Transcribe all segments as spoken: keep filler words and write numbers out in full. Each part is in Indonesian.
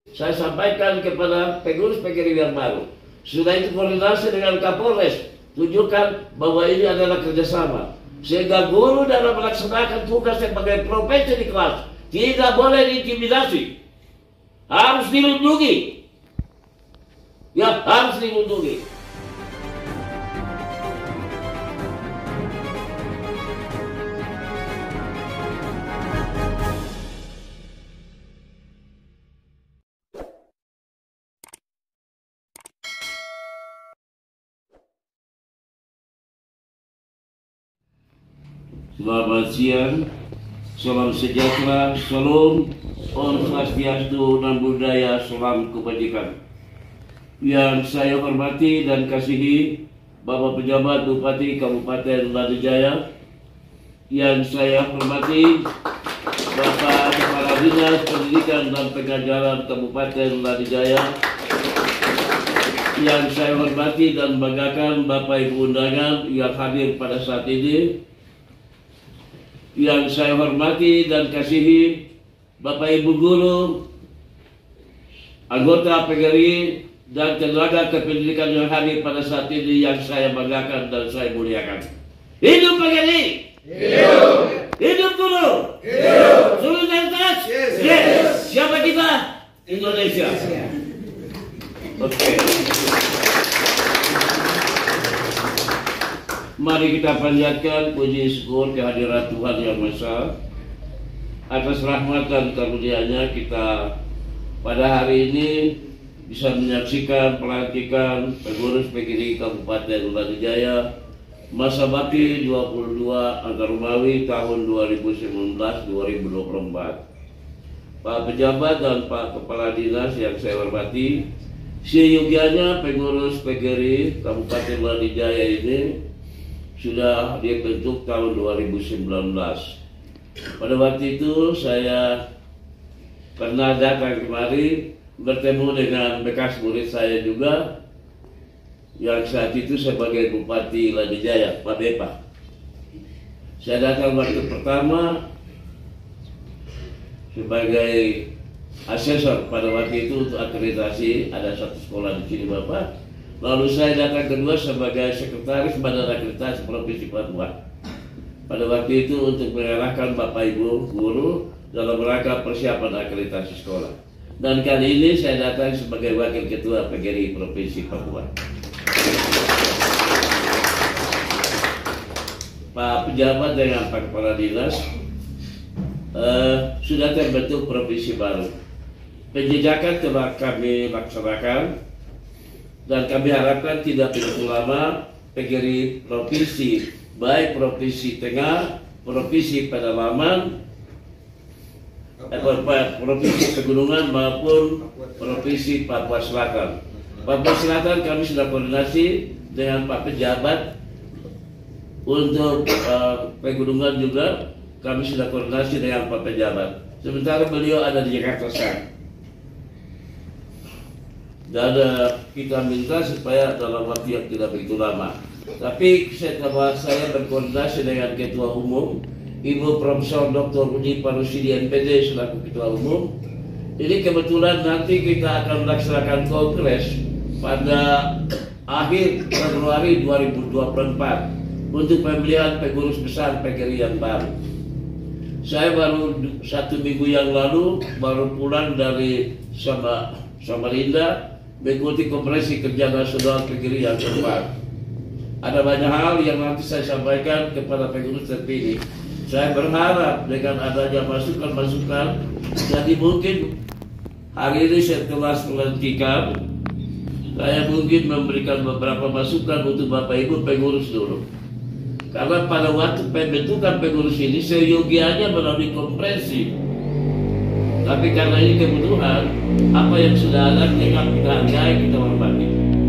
Saya sampaikan kepada pengurus P G R I yang baru. Sudah itu koordinasi dengan Kapolres, tunjukkan bahwa ini adalah kerjasama. Sehingga guru dalam melaksanakan tugas sebagai profesor di kelas tidak boleh diintimidasi, harus dilindungi. Ya, harus dilindungi. Selamat siang, salam sejahtera, salam, om swastiastu, namo buddhaya, salam kebajikan. Yang saya hormati dan kasihi Bapak Pejabat Bupati Kabupaten Ladijaya, yang saya hormati Bapak Kepala Dinas Pendidikan dan Pengajaran Kabupaten Ladijaya, yang saya hormati dan banggakan Bapak Ibu undangan yang hadir pada saat ini, yang saya hormati dan kasihi Bapak Ibu guru, anggota P G R I dan tenaga kependidikan yang hadir pada saat ini, yang saya banggakan dan saya muliakan. Hidup P G R I! Hidup! Hidup guru! Hidup! Solidaritas! Yes! Yes! Siapa kita? Indonesia! Oke. Okay. Mari kita panjatkan puji syukur kehadirat Tuhan Yang Maha Esa atas rahmat dan karunia-Nya kita pada hari ini bisa menyaksikan pelantikan pengurus P G R I Kabupaten Ladijaya masa bakti dua puluh dua Angka Romawi tahun dua ribu sembilan belas dua ribu dua puluh empat. Pak Pejabat dan Pak Kepala Dinas yang saya hormati, seyogianya pengurus P G R I Kabupaten Ladijaya ini sudah dibentuk tahun dua ribu sembilan belas. Pada waktu itu saya pernah datang kemari bertemu dengan bekas murid saya juga, yang saat itu sebagai Bupati Ladijaya, Pak Bepa. Saya datang waktu pertama sebagai asesor pada waktu itu untuk akreditasi, ada satu sekolah di sini Bapak. Lalu saya datang kedua sebagai sekretaris Badan Akreditasi Provinsi Papua. Pada waktu itu untuk mengarahkan Bapak Ibu guru dalam rangka persiapan akreditasi sekolah. Dan kali ini saya datang sebagai Wakil Ketua P G R I Provinsi Papua. Pak Pejabat dengan Pak Kepala Dinas, uh, sudah terbentuk provinsi baru. Penjejakan telah kami laksanakan, dan kami harapkan tidak begitu lama P G R I provinsi, baik provinsi Tengah, provinsi Pedalaman, eh, provinsi Pegunungan maupun provinsi Papua Selatan. Papua Selatan kami sudah koordinasi dengan Pak Pejabat. Untuk uh, Pegunungan juga kami sudah koordinasi dengan Pak Pejabat. Sementara beliau ada di Jakarta sekarang. Dan uh, kita minta supaya dalam waktu yang tidak begitu lama. Tapi setelah saya berkoordinasi dengan Ketua Umum, Ibu Profesor Doktor Uji Parusidi M P D selaku Ketua Umum, ini kebetulan nanti kita akan melaksanakan kongres pada akhir Februari dua ribu dua puluh empat untuk pemilihan pengurus besar P G R I yang baru. Saya baru satu minggu yang lalu baru pulang dari sama Samarinda mengikuti konferensi kerja nasional P G R I yang keempat. Ada banyak hal yang nanti saya sampaikan kepada pengurus terpilih. Saya berharap dengan adanya masukan-masukan, jadi mungkin hari ini setelah pelantikan, saya mungkin memberikan beberapa masukan untuk Bapak Ibu pengurus dulu. Karena pada waktu pembentukan pengurus ini seyogianya melalui konferensi. Tapi karena ini kebutuhan, apa yang sudah ada kita hargai, kita hormati.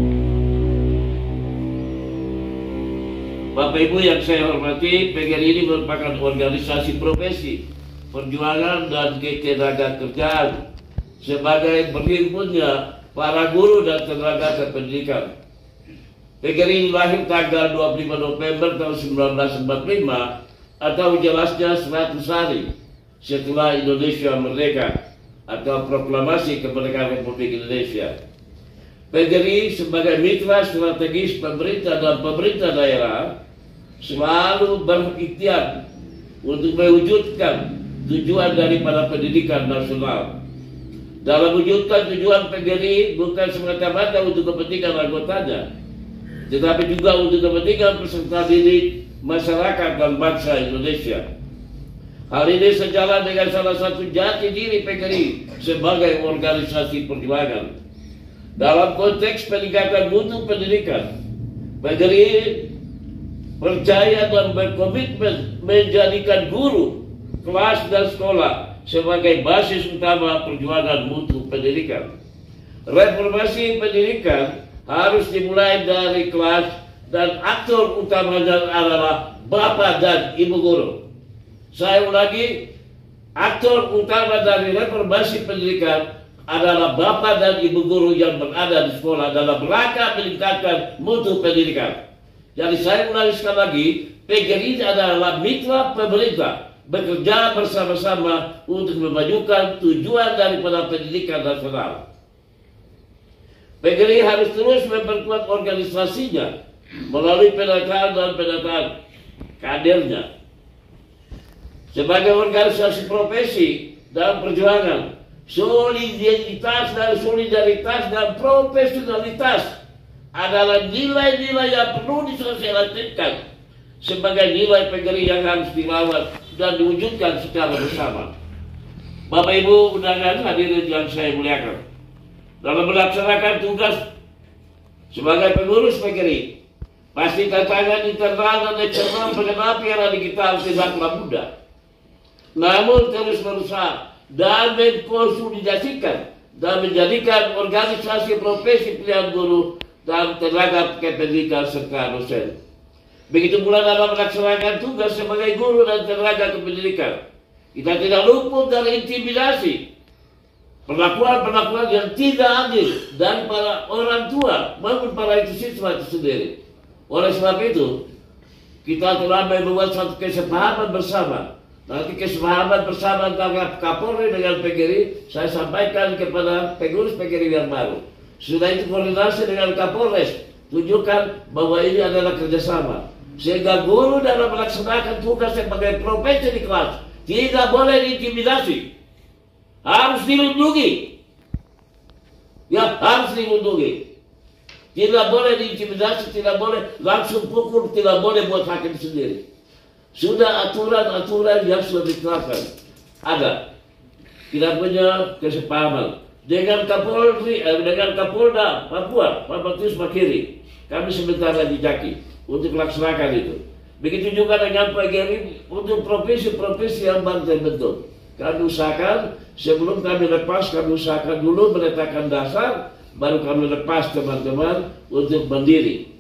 Bapak Ibu yang saya hormati, P G R I ini merupakan organisasi profesi, perjuangan dan ketenaga kerjaan sebagai berhimpunnya para guru dan tenaga kependidikan. P G R I lahir tanggal dua puluh lima November tahun seribu sembilan ratus empat puluh lima atau jelasnya seratus hari setelah Indonesia merdeka atau proklamasi kemerdekaan Republik Indonesia. P G R I sebagai mitra strategis pemerintah dan pemerintah daerah selalu berikhtiar untuk mewujudkan tujuan daripada pendidikan nasional. Dalam mewujudkan tujuan P G R I bukan semata-mata untuk kepentingan anggotanya, tetapi juga untuk kepentingan peserta didik, masyarakat dan bangsa Indonesia. Hal ini sejalan dengan salah satu jati diri P G R I sebagai organisasi perjuangan. Dalam konteks peningkatan mutu pendidikan, P G R I percaya dan berkomitmen menjadikan guru, kelas dan sekolah sebagai basis utama perjuangan mutu pendidikan. Reformasi pendidikan harus dimulai dari kelas dan aktor utamanya adalah bapak dan ibu guru. Saya ulangi, aktor utama dari reformasi pendidikan adalah bapak dan ibu guru yang berada di sekolah dalam rangka meningkatkan mutu pendidikan. Jadi saya ulangi sekali lagi, P G R I adalah mitra pemerintah, bekerja bersama-sama untuk memajukan tujuan daripada pendidikan nasional. P G R I harus terus memperkuat organisasinya melalui penataan dan penataan kadernya. Sebagai organisasi profesi dalam perjuangan, soliditas dan solidaritas dan profesionalitas adalah nilai-nilai yang perlu disosialisasikan sebagai nilai P G R I yang harus dirawat dan diwujudkan secara bersama. Bapak Ibu undangan hadirin yang saya muliakan, dalam melaksanakan tugas sebagai pengurus P G R I, pasti tantangan internal dan eksternal pengenapi era digital tidaklah mudah. Namun terus berusaha dan mengkonsolidasikan dan menjadikan organisasi profesi pilihan guru dan tenaga kependidikan serta dosen. Begitu pula dalam melaksanakan tugas sebagai guru dan tenaga kependidikan, kita tidak luput dari intimidasi, perlakuan-perlakuan yang tidak adil dari para orang tua maupun para itu siswa itu sendiri. Oleh sebab itu, kita telah membuat satu kesepahaman bersama. Nanti kesepahaman bersama antara Kapolri dengan P G R I saya sampaikan kepada pengurus P G R I yang baru. Sudah itu koordinasi dengan Kapolres, tunjukkan bahwa ini adalah kerjasama. Sehingga guru dalam melaksanakan tugas sebagai profesi di kelas tidak boleh diintimidasi, harus dilindungi. Ya, harus dilindungi. Tidak boleh diintimidasi, tidak boleh langsung pukul, tidak boleh buat hakim sendiri. Sudah aturan-aturan yang sudah diterapkan ada. Kita punya kesepahaman dengan Kapolri, eh, dengan Kapolda Papua, Pak Matius Makiri. Kami sebentar lagi jaki untuk melaksanakan itu. Begitu juga dengan P G R I untuk profesi-profesi yang baru terbentuk. Kami usahakan sebelum kami lepas, kami usahakan dulu meletakkan dasar, baru kami lepas teman-teman untuk mandiri.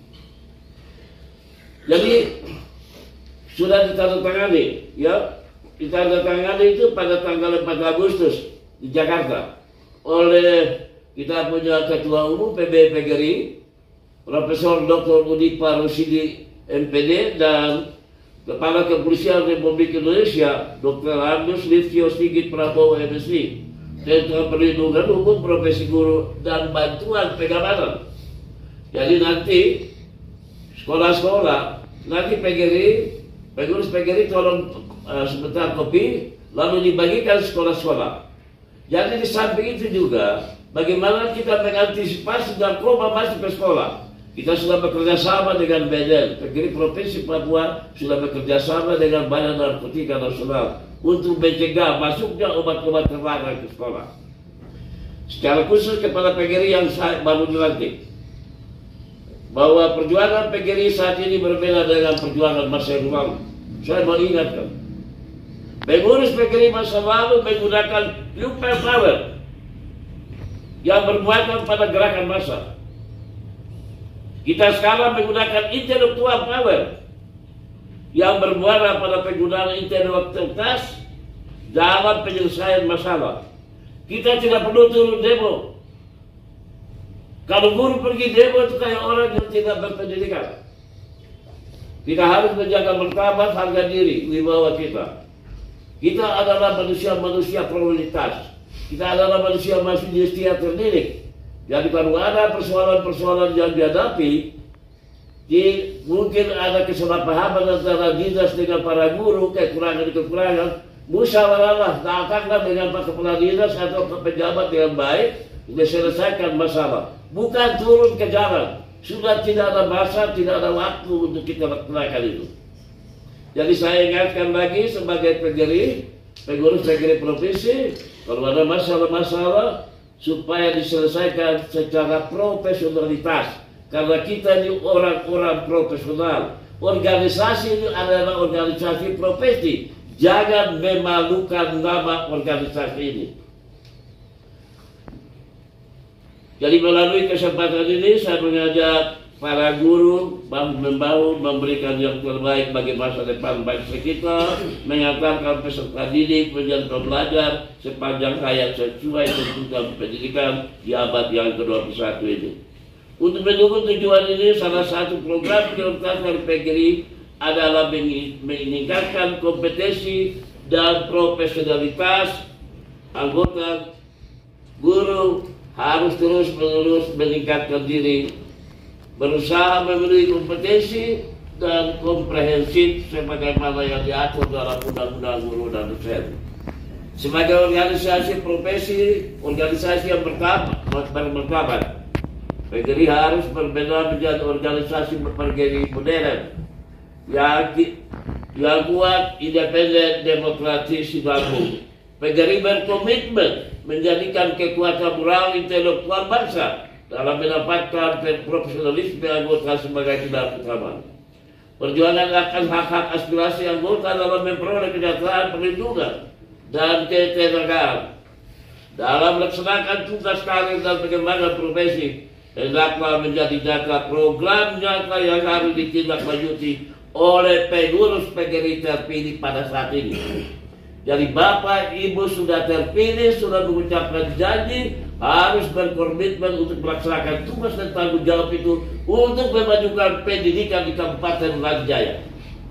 Jadi sudah ditandatangani, ya, ditandatangani itu pada tanggal empat Agustus di Jakarta oleh kita punya Ketua Umum P B P G R I, Profesor Doktor Udipa Rusidi M P D, dan Kepala Kepolisian Republik Indonesia Doktor Agus Listio Sigit Prabowo M Si tentang perlindungan hukum profesi guru dan bantuan pengamanan. Jadi nanti sekolah-sekolah, nanti P G R I, pengurus P G R I tolong uh, sebentar kopi, lalu dibagikan sekolah-sekolah. Jadi di samping itu juga, bagaimana kita mengantisipasi narkoba masuk ke sekolah. Kita sudah bekerja sama dengan B N N, P G R I Provinsi Papua sudah bekerja sama dengan Badan Narkotika Nasional untuk mencegah masuknya obat-obat terlarang ke sekolah. Secara khusus kepada P G R I yang baru dilantik, bahwa perjuangan P G R I saat ini berbeda dengan perjuangan masa yang lalu. Saya mau ingatkan, pengurus P G R I masa lalu menggunakan people power yang bermuatan pada gerakan massa. Kita sekarang menggunakan intellectual power yang bermuara pada penggunaan intelektualitas dalam penyelesaian masalah. Kita tidak perlu turun demo. Kalau guru pergi demo itu kayak orang yang tidak berpendidikan. Kita harus menjaga martabat, harga diri, wibawa kita. Kita adalah manusia-manusia prioritas. Kita adalah manusia manusia terdidik. Jadi kalau ada persoalan-persoalan yang dihadapi, di, mungkin ada kesalahpahaman antara dinas dengan para guru, kekurangan-kekurangan, musyawarahlah, datanglah dengan Pak Kepala Dinas atau pejabat dengan baik, diselesaikan masalah. Bukan turun ke jalan. Sudah tidak ada masa, tidak ada waktu untuk kita lakukan itu. Jadi saya ingatkan lagi sebagai pegiri, pengurus pegiri provinsi, kalau ada masalah-masalah supaya diselesaikan secara profesionalitas. Karena kita ini orang-orang profesional. Organisasi ini adalah organisasi profesi. Jangan memalukan nama organisasi ini. Jadi melalui kesempatan ini saya mengajak para guru membangun, memberikan yang terbaik bagi masa depan bangsa kita, mengantarkan peserta didik menjadi pembelajar sepanjang hayat sesuai tuntutan pendidikan di abad yang ke dua puluh satu ini. Untuk mendukung tujuan ini, salah satu program prioritas dari P G R I adalah meningkatkan kompetensi dan profesionalitas anggota guru. Harus terus-menerus meningkatkan diri, berusaha memenuhi kompetensi dan komprehensif sebagaimana yang diatur dalam Undang-Undang Guru dan Dosen. Sebagai organisasi profesi, organisasi yang bermartabat, P G R I harus berbeda menjadi organisasi berpergeri modern yang, yang kuat, independen, demokratis, mampu. P G R I berkomitmen menjadikan kekuatan moral intelektual bangsa dalam mendapatkan profesionalisme anggota sebagai tindak utama. Perjuangan akan hak-hak aspirasi anggota dalam memperoleh kesejahteraan, perlindungan, dan ketenagaan. Dalam melaksanakan tugas karir dan pengembangan profesi, hendaklah menjadi nyata program nyata yang harus ditindaklanjuti oleh pengurus P G R I terpilih pada saat ini. Jadi Bapak Ibu sudah terpilih, sudah mengucapkan janji, harus berkomitmen untuk melaksanakan tugas dan tanggung jawab itu untuk memajukan pendidikan di Kabupaten Langi Jaya.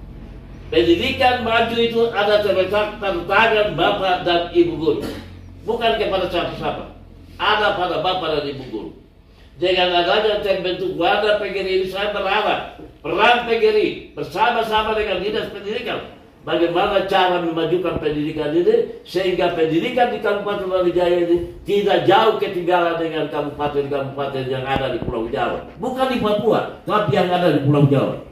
Pendidikan maju itu ada terletak pada tangan Bapak dan Ibu Guru, bukan kepada siapa-siapa, ada pada Bapak dan Ibu Guru. Dengan adanya terbentuk wadah P G R I ini, saya berharap peran P G R I bersama-sama dengan Dinas Pendidikan bagaimana cara memajukan pendidikan ini sehingga pendidikan di Kabupaten Langi Jaya ini tidak jauh ketinggalan dengan kabupaten-kabupaten yang ada di Pulau Jawa. Bukan di Papua, tapi yang ada di Pulau Jawa.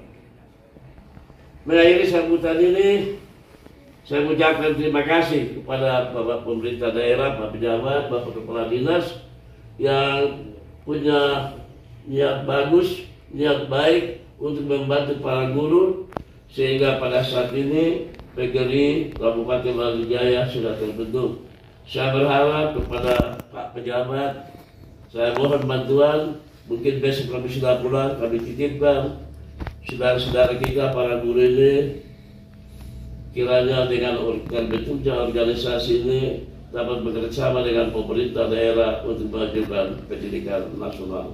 Mengakhiri sambutan ini, saya mengucapkan terima kasih kepada Bapak Pemerintah Daerah, Bapak Pejabat, Bapak Kepala Dinas yang punya niat bagus, niat baik untuk membantu para guru, sehingga pada saat ini P G R I Kabupaten Langi Jaya sudah terbentuk. Saya berharap kepada Pak Pejabat, saya mohon bantuan, mungkin besok kami sudah pulang, kami titipkan saudara-saudara kita para guru ini, kiranya dengan terbentuknya organisasi ini dapat bekerjasama dengan pemerintah daerah untuk memajukan pendidikan nasional.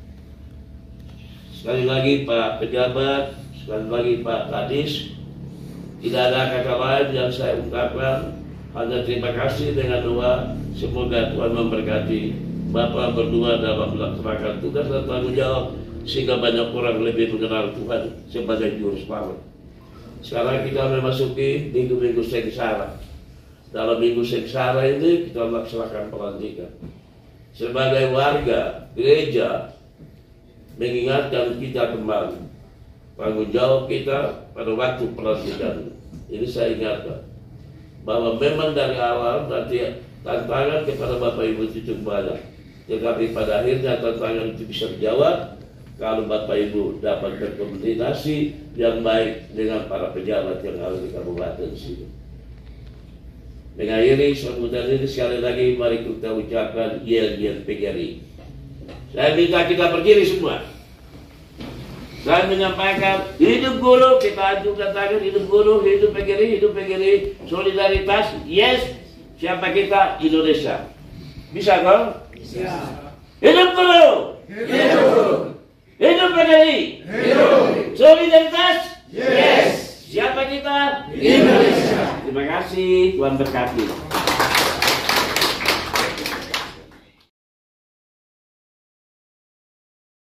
Sekali lagi Pak Pejabat, sekali lagi Pak Kadis, tidak ada kata lain yang saya ungkapkan, hanya terima kasih dengan doa, semoga Tuhan memberkati Bapak berdua dalam melaksanakan tugas dan tanggung jawab, sehingga banyak orang lebih mengenal Tuhan sebagai juru selamat. Sekarang kita memasuki minggu-minggu sengsara. Dalam minggu sengsara ini kita melaksanakan pelantikan. Sebagai warga gereja, mengingatkan kita kembali tanggung jawab kita pada waktu pelantikan. Ini saya ingatkan bahwa memang dari awal nanti tantangan kepada Bapak Ibu itu cukup banyak, tetapi pada akhirnya tantangan itu bisa dijawab kalau Bapak Ibu dapat berkomunikasi yang baik dengan para pejabat yang ada di kabupaten sini. Mengakhiri sambutan ini, sekali lagi mari kita ucapkan yel-yel P G R I. Saya minta kita berdiri semua. Saya menyampaikan hidup guru, kita ajukan tangan, hidup guru, hidup P G R I, hidup P G R I, solidaritas, yes. Siapa kita? Indonesia. Bisa kan? Bisa. Hidup guru. Hidup. Hidup P G R I. Hidup. Solidaritas, yes. Siapa kita? Indonesia. Terima kasih, Tuhan berkati.